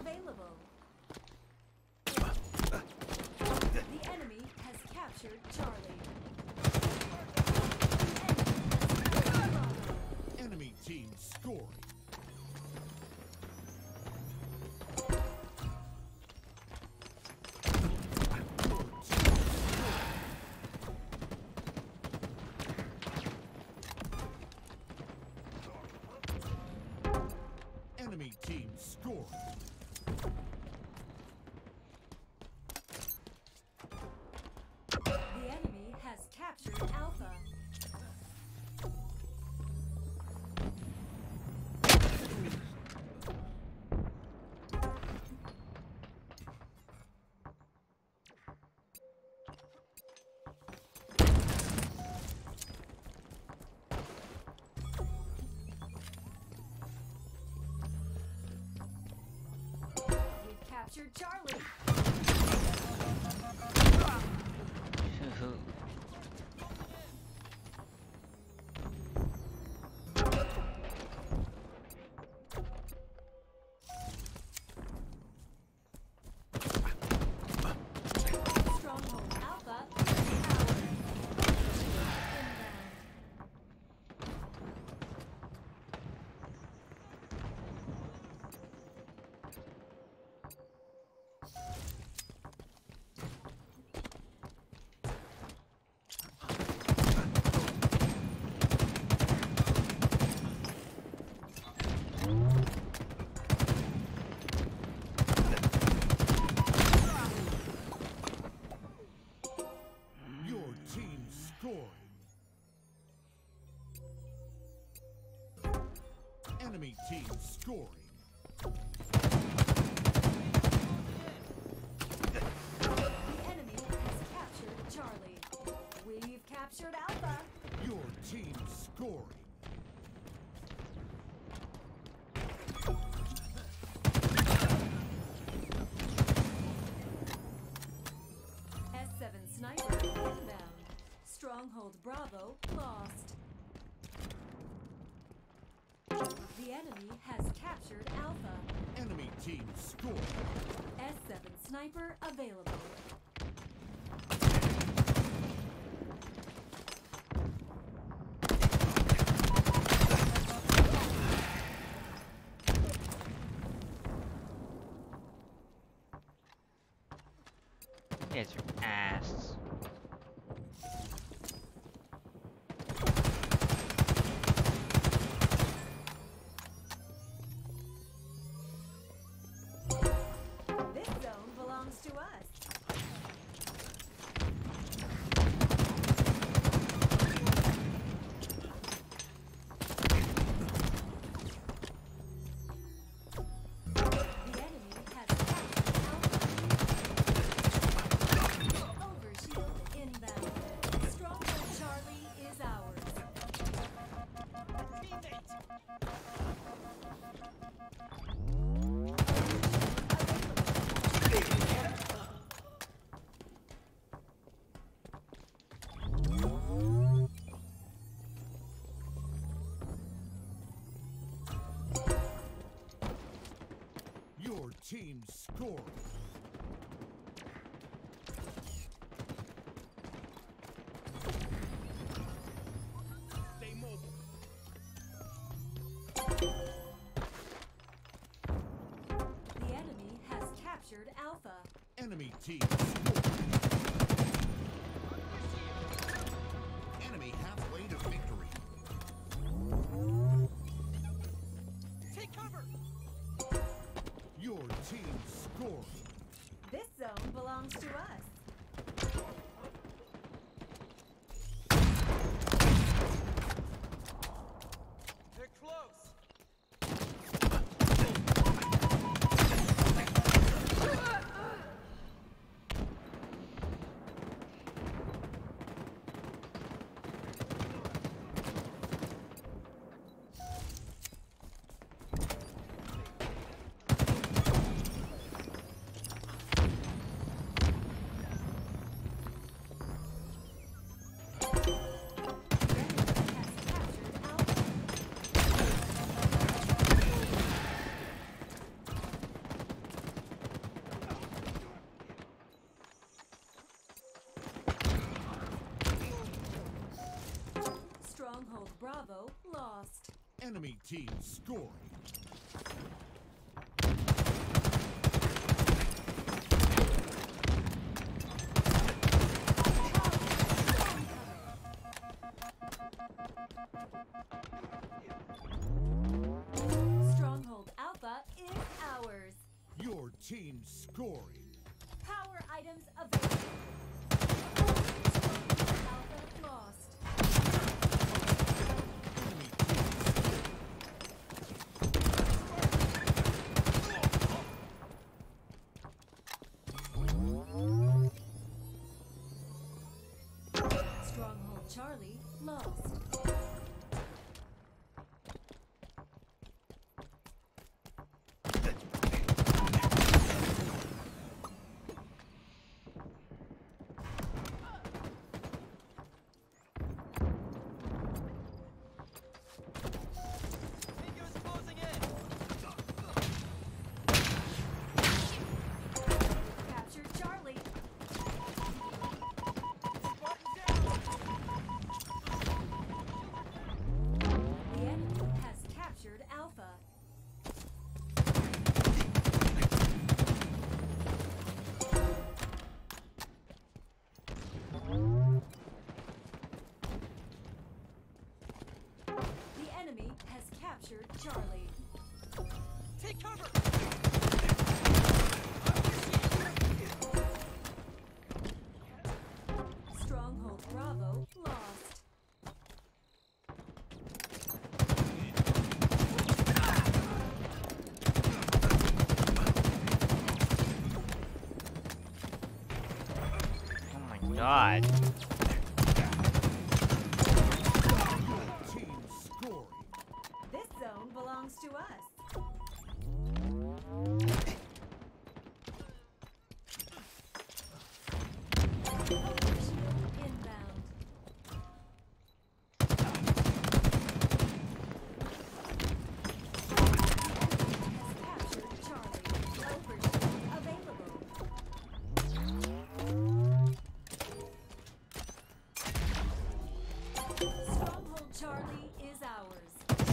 available. The enemy has captured Charlie. Enemy team scoring. Enemy team scoring. The enemy has captured Alpha. We've captured Charlie. Stronghold Alpha is ours. Inbound. Your team scoring. Enemy team scoring. The enemy has captured Charlie. We've captured Alpha. Your team scoring. S7 Sniper inbound. Stronghold Bravo lost. The enemy has captured Alpha. Enemy team scoring. S7 Sniper available. Get your ass. This zone belongs to us. The enemy has captured Alpha. Overshield inbound. Stronghold Charlie is ours. Your team scoring. Stay mobile. The enemy has captured Alpha. Enemy team scoring. Enemy halfway to victory. Take cover! Your team scoring. This zone belongs to us. They're close! lost. Enemy team scoring. Stronghold Alpha is ours. Your team scoring. Power items available. Alpha lost. Enemy team Stronghold Charlie lost. Tango's closing in. Capture Charlie. Spartan down. The enemy has captured Alpha. The enemy has captured Charlie. Take cover. Stronghold Bravo lost. Oh my god. team scoring. This zone belongs to us. Overshield inbound. Has captured Charlie. Overshield available. Stronghold Charlie is ours.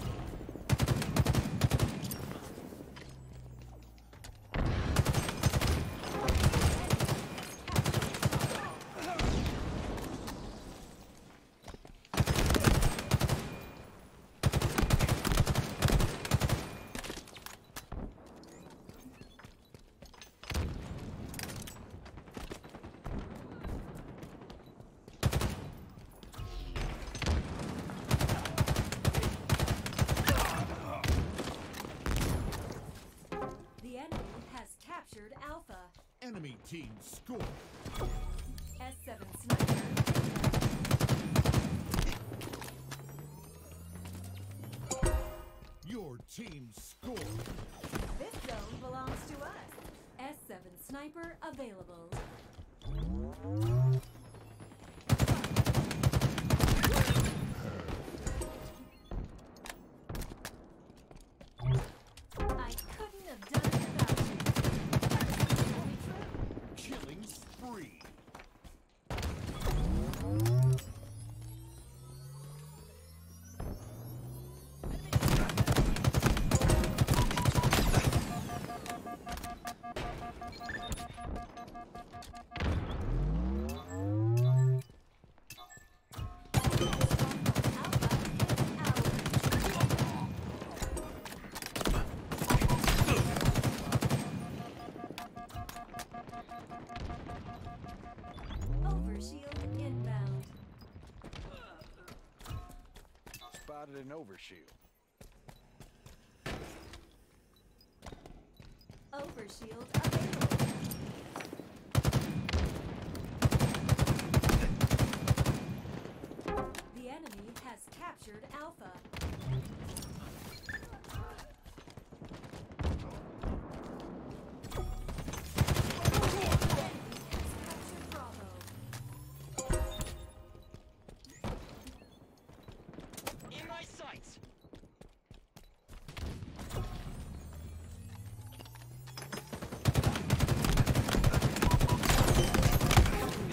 The enemy has captured Alpha. Enemy team scoring. S7 Sniper. Your team scoring. This zone belongs to us. S7 Sniper available. I couldn't have done it without you. Only true. Killing spree. Overshield inbound. Spotted an overshield. Overshield available. The enemy has captured Alpha. In my sights.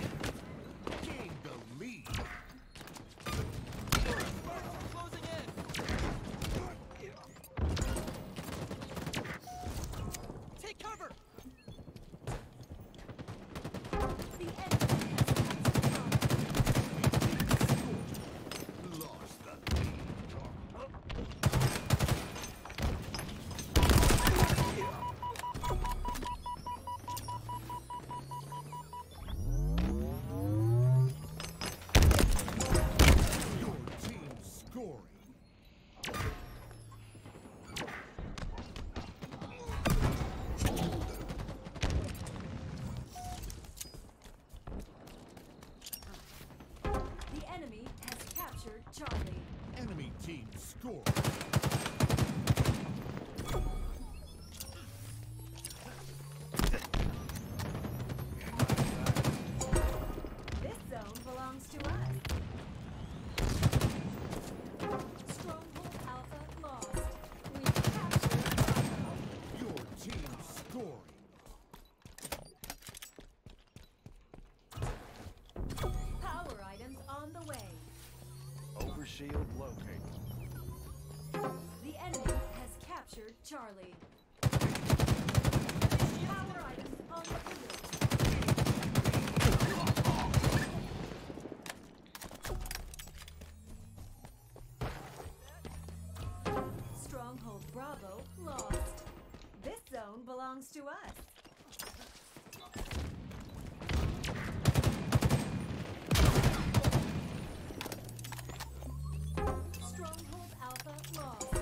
Gain the lead. Closing in. scoring. This zone belongs to us. Stronghold Alpha lost. We captured Bravo. Your team scoring. Power items on the way. Overshield located. The enemy has captured Charlie. Power items on the field. Stronghold Bravo lost. This zone belongs to us. Stronghold Alpha lost.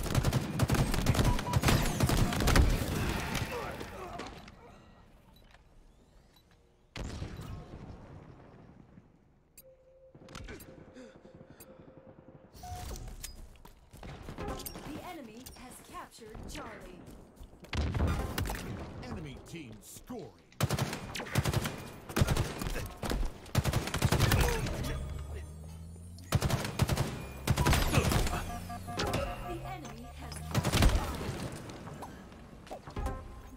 The enemy has captured Charlie. Enemy team scoring. The enemy has captured Bravo.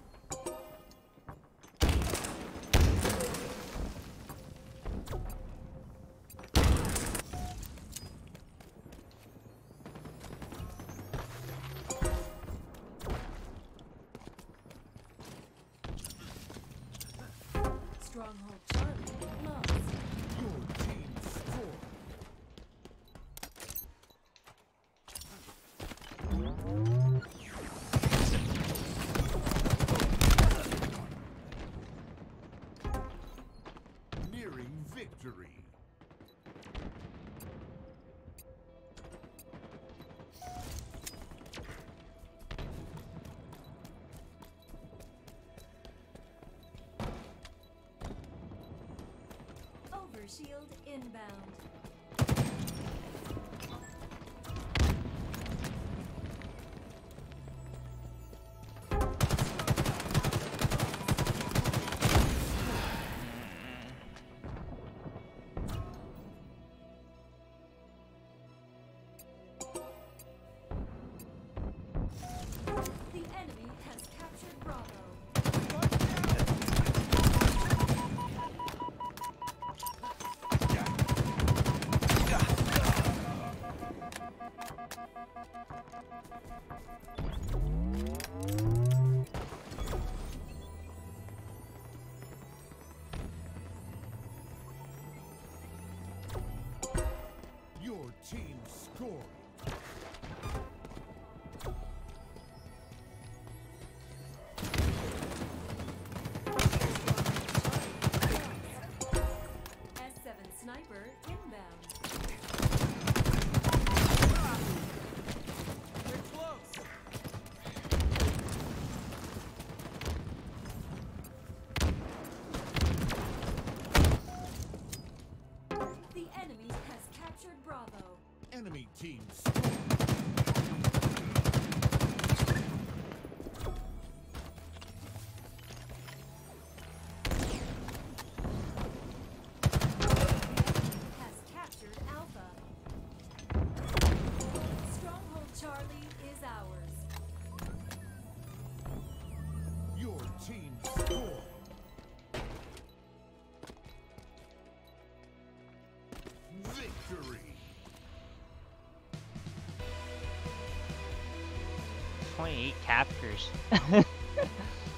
Stronghold Charlie lost. Your team scoring. Nearing victory. Overshield inbound. The enemy has captured Bravo. Your team scoring. S7 Sniper inbound. We're close. The enemy has captured Bravo. Enemy team scoring. Has captured Alpha. Stronghold Charlie is ours. Your team scoring. Victory. 28 captures.